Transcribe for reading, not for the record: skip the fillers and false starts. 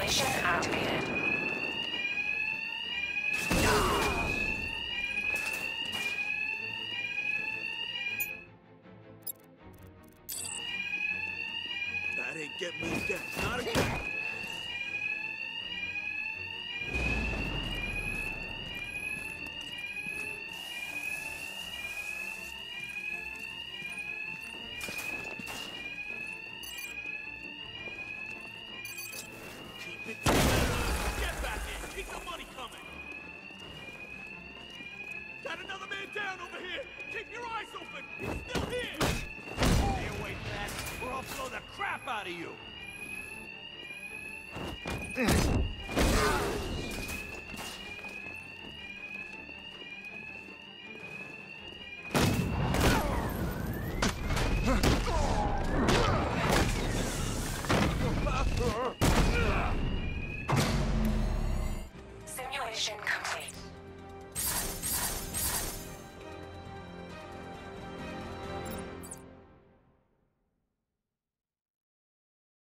Mission activated. That ain't get me dead. Not again. Keep it together. Get back in. Keep the money coming. Got another man down over here. Keep your eyes open. He's still here. Stay away, Pat, or I'll blow the crap out of you!